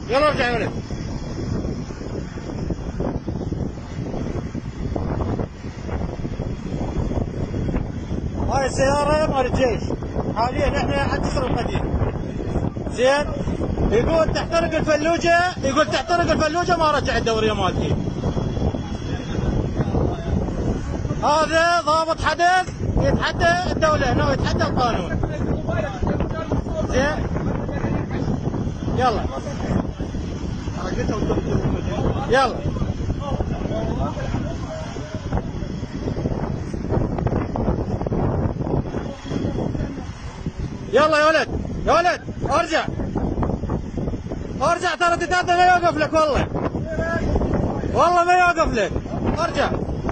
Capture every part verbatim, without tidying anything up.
يلا ارجع يا ولد. هاي السيارة مال الجيش، حاليا احنا عند جسر القديم. زين؟ يقول تحترق الفلوجة، يقول تحترق الفلوجة ما رجع الدورية مالتي. هذا ضابط حدث يتحدى الدولة هنا ويتحدى القانون. زين؟ يلا. يلا. يلا يا ولد، يا ولد ارجع. ارجع ترى تتاتا ما يوقف لك والله. والله ما يوقف لك. ارجع.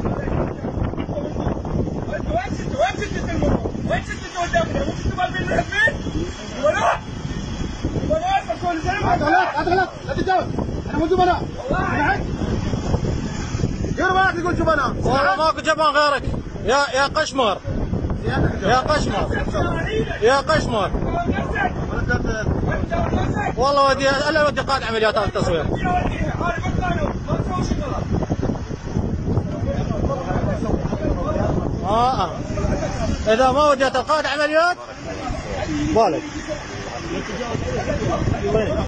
وين كنتوا؟ وين كنتوا تلمروا؟ وين كنتوا قدامنا؟ مو كنتوا مالبين المحبين؟ ولا؟ ولا تكون زلمه؟ هذا غلط، هذا غلط، لا تتجاوز، احنا مو زبناء. والله غير ما تقول زبناء. والله ماكو جبان غيرك يا يا قشمر. يا قشمر. يا قشمر. والله ودي الا ودي قائد عمليات هذا التصوير. اه اه اذا ما وديت القائد عمليات بالك.